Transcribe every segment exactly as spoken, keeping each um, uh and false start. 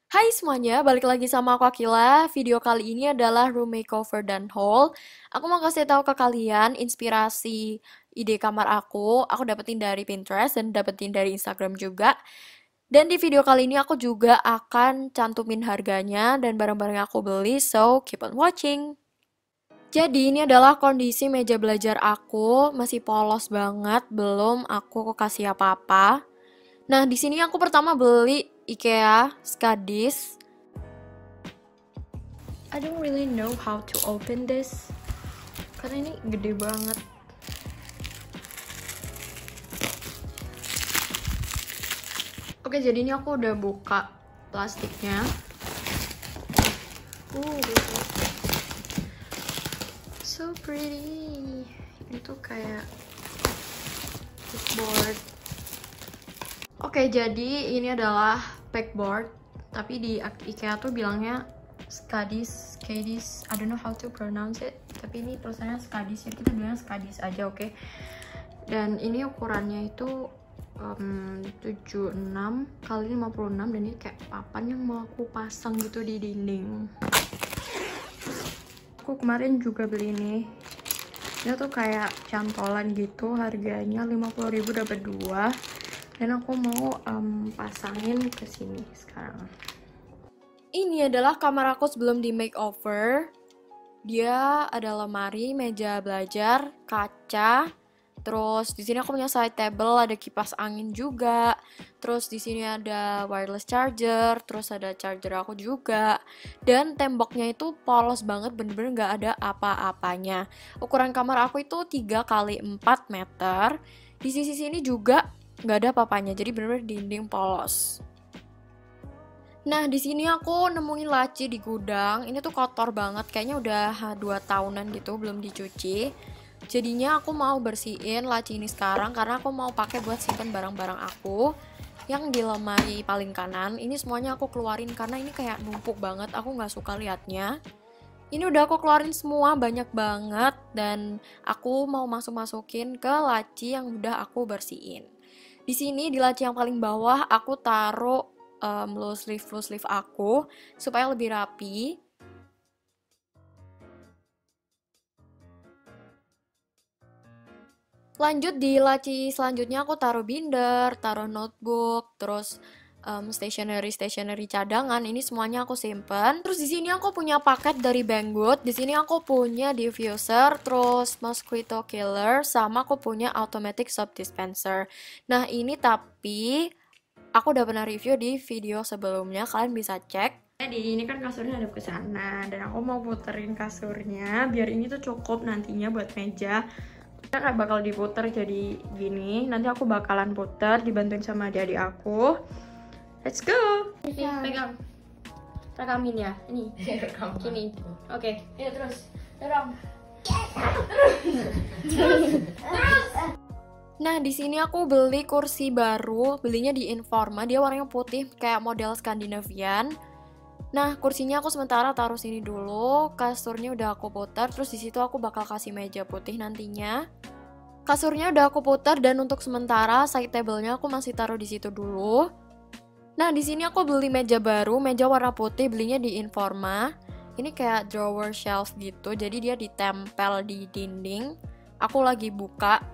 Hai semuanya, balik lagi sama aku Akila. Video kali ini adalah room makeover dan haul. Aku mau kasih tahu ke kalian inspirasi ide kamar aku. Aku dapetin dari Pinterest dan dapetin dari Instagram juga. Dan di video kali ini aku juga akan cantumin harganya dan barang-barang yang aku beli, so keep on watching. Jadi ini adalah kondisi meja belajar aku, masih polos banget, belum aku kasih apa-apa. Nah, di sini aku pertama beli IKEA Skadis. I don't really know how to open this karena ini gede banget. Oke, jadi ini aku udah buka plastiknya. Uh, so pretty. Ini tuh kayak board. Oke, jadi ini adalah backboard, tapi di IKEA tuh bilangnya Skadis, Skadis, I don't know how to pronounce it, tapi ini tulisannya Skadis, jadi kita bilangnya Skadis aja, oke. Dan ini ukurannya itu um, tujuh puluh enam kali lima puluh enam, dan ini kayak papan yang mau aku pasang gitu di dinding. Aku kemarin juga beli ini. Dia tuh kayak cantolan gitu, harganya lima puluh ribu dapat dua. Dan aku mau um, pasangin ke sini sekarang. Ini adalah kamar aku sebelum di makeover. Dia ada lemari, meja belajar, kaca. Terus di sini aku punya side table, ada kipas angin juga. Terus di sini ada wireless charger, terus ada charger aku juga. Dan temboknya itu polos banget, bener-bener nggak ada apa-apanya. Ukuran kamar aku itu tiga kali empat meter. Di sisi sini juga nggak ada apa-apanya, jadi bener-bener dinding polos. Nah, di sini aku nemuin laci di gudang. Ini tuh kotor banget, kayaknya udah dua tahunan gitu belum dicuci. Jadinya aku mau bersihin laci ini sekarang karena aku mau pakai buat simpen barang-barang aku yang di lemari paling kanan. Ini semuanya aku keluarin karena ini kayak numpuk banget, aku nggak suka liatnya. Ini udah aku keluarin semua, banyak banget, dan aku mau masuk-masukin ke laci yang udah aku bersihin. Di sini di laci yang paling bawah aku taruh um, loose leaf loose leaf aku supaya lebih rapi. Lanjut di laci selanjutnya aku taruh binder, taruh notebook, terus um, stationery stationery cadangan. Ini semuanya aku simpen. Terus di sini aku punya paket dari Banggood. Di sini aku punya diffuser, terus mosquito killer, sama aku punya automatic soap dispenser. Nah ini tapi aku udah pernah review di video sebelumnya, kalian bisa cek. Jadi ini kan kasurnya ada ke sana, dan aku mau puterin kasurnya biar ini tuh cukup nantinya buat meja. Kita nggak bakal diputer jadi gini. Nanti aku bakalan puter dibantuin sama adik-adik aku. Let's go. Ini pegang. Rekamin ya. Ini. Rekam. Gini. Oke. Ya terus. Dorong. Nah, di sini aku beli kursi baru, belinya di Informa. Dia warnanya putih kayak model Skandinavian. Nah, kursinya aku sementara taruh sini dulu. Kasurnya udah aku putar, terus di situ aku bakal kasih meja putih nantinya. Kasurnya udah aku putar, dan untuk sementara side table-nya aku masih taruh di situ dulu. Nah, di sini aku beli meja baru, meja warna putih, belinya di Informa. Ini kayak drawer shelf gitu, jadi dia ditempel di dinding. Aku lagi buka.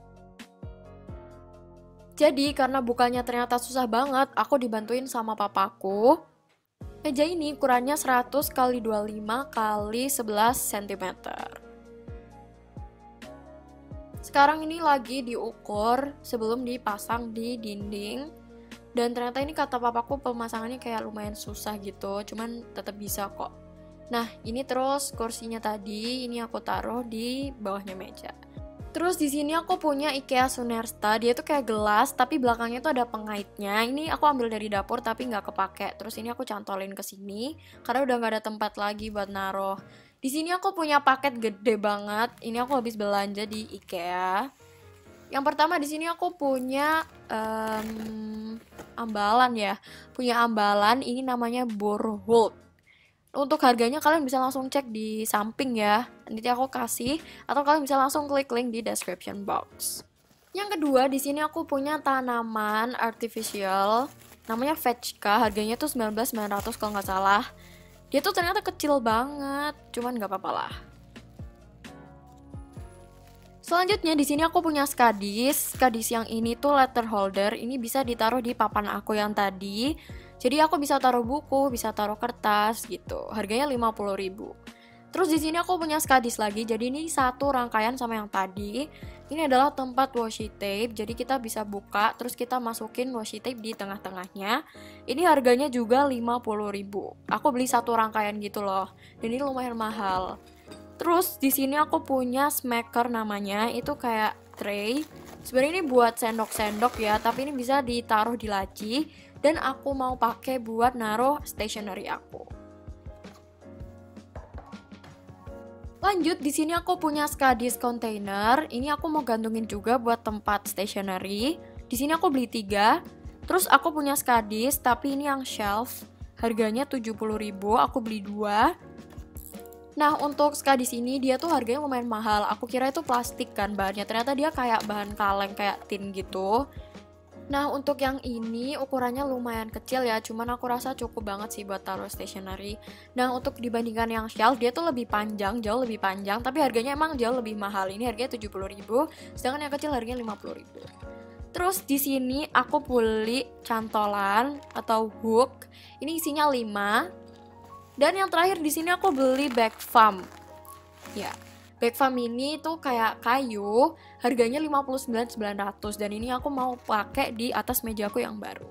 Jadi karena bukanya ternyata susah banget, aku dibantuin sama papaku. Meja ini ukurannya seratus kali dua puluh lima kali sebelas sentimeter. Sekarang ini lagi diukur sebelum dipasang di dinding. Dan ternyata ini kata papaku pemasangannya kayak lumayan susah gitu, cuman tetap bisa kok. Nah, ini terus kursinya tadi, ini aku taruh di bawahnya meja. Terus di sini aku punya IKEA Sunersta, dia tuh kayak gelas tapi belakangnya tuh ada pengaitnya. Ini aku ambil dari dapur tapi nggak kepake. Terus ini aku cantolin ke sini karena udah nggak ada tempat lagi buat naruh. Di sini aku punya paket gede banget. Ini aku habis belanja di IKEA. Yang pertama di sini aku punya um, ambalan ya, punya ambalan. Ini namanya Borhold. Untuk harganya kalian bisa langsung cek di samping ya, nanti aku kasih, atau kalian bisa langsung klik link di description box. Yang kedua, di sini aku punya tanaman artificial. namanya Fetchka, harganya tuh sembilan belas sembilan ratus kalau nggak salah. Dia tuh ternyata kecil banget, cuman nggak apa-apa lah. Selanjutnya di sini aku punya skadis. Skadis yang ini tuh letter holder. Ini bisa ditaruh di papan aku yang tadi. Jadi aku bisa taruh buku, bisa taruh kertas gitu. Harganya lima puluh ribu. Terus di sini aku punya skadis lagi. Jadi ini satu rangkaian sama yang tadi. Ini adalah tempat washi tape. Jadi kita bisa buka, terus kita masukin washi tape di tengah-tengahnya. Ini harganya juga lima puluh ribu. Aku beli satu rangkaian gitu loh. Dan ini lumayan mahal. Terus di sini aku punya smacker namanya. Itu kayak tray. Sebenarnya ini buat sendok-sendok ya, tapi ini bisa ditaruh di laci. Dan aku mau pakai buat naruh stationery aku. Lanjut, di sini aku punya skadis container. Ini aku mau gantungin juga buat tempat stationery. Di sini aku beli tiga. Terus aku punya skadis, tapi ini yang shelf. Harganya tujuh puluh ribu, aku beli dua. Nah, untuk skadis ini dia tuh harganya lumayan mahal. Aku kira itu plastik kan bahannya. Ternyata dia kayak bahan kaleng, kayak tin gitu. Nah, untuk yang ini ukurannya lumayan kecil ya, cuman aku rasa cukup banget sih buat taruh stationery. Nah, untuk dibandingkan yang shelf, dia tuh lebih panjang, jauh lebih panjang, tapi harganya emang jauh lebih mahal. Ini harganya tujuh puluh ribu, sedangkan yang kecil harganya lima puluh ribu. Terus di sini aku beli cantolan atau hook. Ini isinya lima. Dan yang terakhir di sini aku beli bag foam. Ya. Bag foam ini tuh kayak kayu, harganya lima puluh sembilan ribu sembilan ratus, dan ini aku mau pakai di atas meja aku yang baru.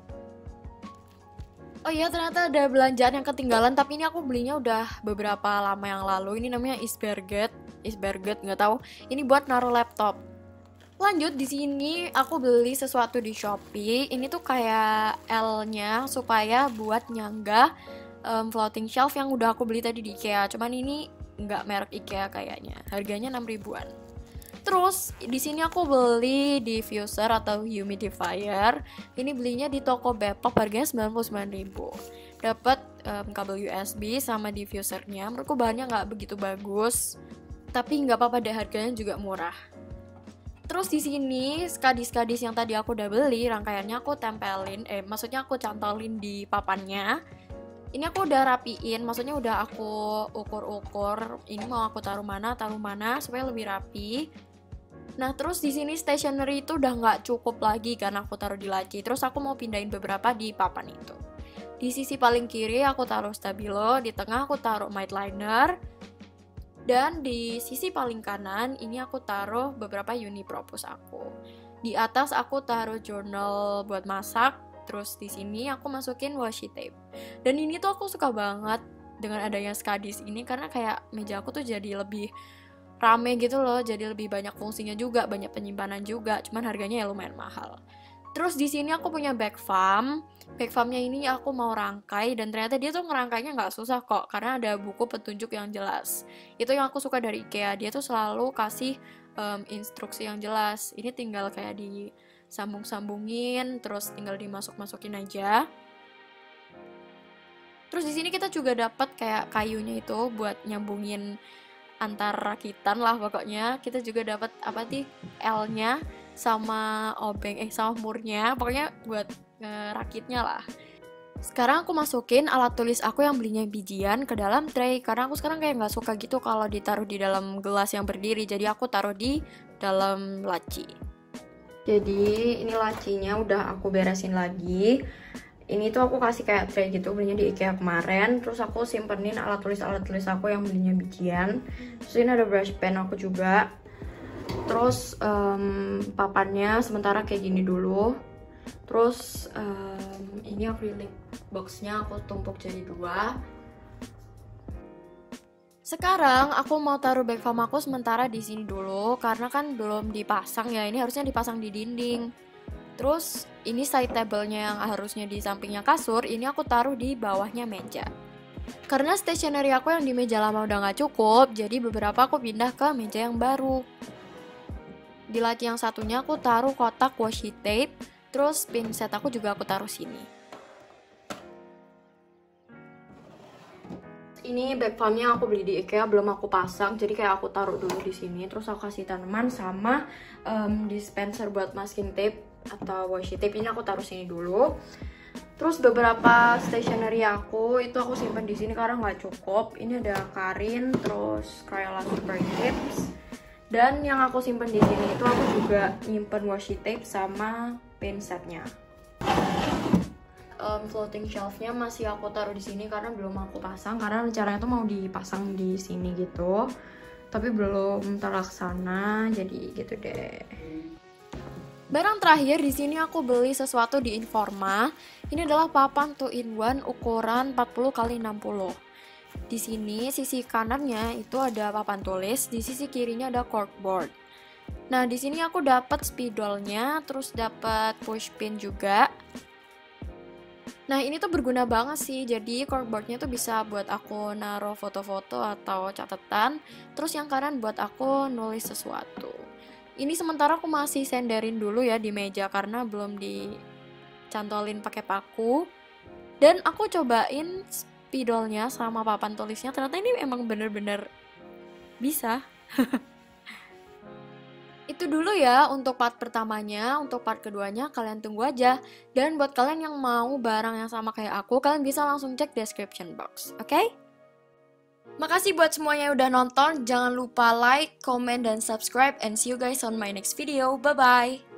Oh iya, ternyata ada belanjaan yang ketinggalan, tapi ini aku belinya udah beberapa lama yang lalu. Ini namanya Isberget, Isberget nggak tahu. Ini buat naruh laptop. Lanjut, di sini aku beli sesuatu di Shopee. Ini tuh kayak L-nya supaya buat nyanggah um, floating shelf yang udah aku beli tadi di IKEA. Cuman ini nggak merek IKEA kayaknya, harganya enam ribuan. Terus di sini aku beli diffuser atau humidifier. Ini belinya di toko Bepop, harganya sembilan puluh sembilan ribu. Dapat um, kabel U S B sama diffusernya. Menurutku bahannya nggak begitu bagus, tapi nggak apa-apa deh, harganya juga murah. Terus di sini skadis-skadis yang tadi aku udah beli, rangkaiannya aku tempelin, eh maksudnya aku cantolin di papannya. Ini aku udah rapiin, maksudnya udah aku ukur-ukur. Ini mau aku taruh mana, taruh mana supaya lebih rapi. Nah, terus di sini stationery itu udah nggak cukup lagi karena aku taruh di laci. Terus aku mau pindahin beberapa di papan itu. Di sisi paling kiri aku taruh stabilo, di tengah aku taruh mild liner, dan di sisi paling kanan ini aku taruh beberapa unipropus aku. Di atas aku taruh journal buat masak. Terus di sini aku masukin washi tape. Dan ini tuh aku suka banget dengan adanya skadis ini karena kayak meja aku tuh jadi lebih rame gitu loh, jadi lebih banyak fungsinya juga, banyak penyimpanan juga. Cuman harganya ya lumayan mahal. Terus di sini aku punya bag foam. Bag foamnya ini aku mau rangkai dan ternyata dia tuh ngerangkainya nggak susah kok karena ada buku petunjuk yang jelas. Itu yang aku suka dari IKEA. Dia tuh selalu kasih um, instruksi yang jelas. Ini tinggal kayak di sambung-sambungin, terus tinggal dimasuk-masukin aja. Terus di sini kita juga dapat kayak kayunya itu buat nyambungin antar rakitan lah pokoknya. Kita juga dapat apa sih L-nya sama obeng eh sama murnya, pokoknya buat ngerakitnya lah. Sekarang aku masukin alat tulis aku yang belinya bijian ke dalam tray karena aku sekarang kayak nggak suka gitu kalau ditaruh di dalam gelas yang berdiri, jadi aku taruh di dalam laci. Jadi ini lacinya udah aku beresin lagi. Ini tuh aku kasih kayak tray gitu, belinya di IKEA kemarin. Terus aku simpenin alat tulis alat tulis aku yang belinya bijian. Terus ini ada brush pen aku juga. Terus um, papannya sementara kayak gini dulu. Terus um, ini acrylic boxnya aku tumpuk jadi dua. Sekarang aku mau taruh bag foam aku sementara di sini dulu karena kan belum dipasang ya. Ini harusnya dipasang di dinding. Terus ini side table-nya yang harusnya di sampingnya kasur, ini aku taruh di bawahnya meja. Karena stationery aku yang di meja lama udah nggak cukup, jadi beberapa aku pindah ke meja yang baru. Di laci yang satunya aku taruh kotak washi tape, terus pin set aku juga aku taruh sini. Ini bag foamnya aku beli di IKEA, belum aku pasang, jadi kayak aku taruh dulu di sini. Terus aku kasih tanaman sama um, dispenser buat masking tape atau washi tape, ini aku taruh sini dulu. Terus beberapa stationery aku itu aku simpan di sini karena nggak cukup. Ini ada Karin, terus Crayola Super Tips. Dan yang aku simpan di sini itu aku juga nyimpen washi tape sama pen setnya. Um, floating shelfnya masih aku taruh di sini karena belum aku pasang, karena rencananya tuh mau dipasang di sini gitu. Tapi belum terlaksana, jadi gitu deh. Barang terakhir di sini aku beli sesuatu di Informa. Ini adalah papan two in one ukuran empat puluh kali enam puluh. Di sini sisi kanannya itu ada papan tulis, di sisi kirinya ada corkboard. Nah, di sini aku dapat spidolnya, terus dapat push pin juga. Nah, ini tuh berguna banget sih. Jadi corkboardnya tuh bisa buat aku naruh foto-foto atau catatan. Terus yang kanan buat aku nulis sesuatu. Ini sementara aku masih senderin dulu ya di meja karena belum dicantolin pakai paku. Dan aku cobain spidolnya sama papan tulisnya, ternyata ini emang bener-bener bisa. Itu dulu ya untuk part pertamanya. Untuk part keduanya kalian tunggu aja. Dan buat kalian yang mau barang yang sama kayak aku, kalian bisa langsung cek description box, oke? Okay? Makasih buat semuanya yang udah nonton. Jangan lupa like, comment, dan subscribe. And see you guys on my next video. Bye-bye!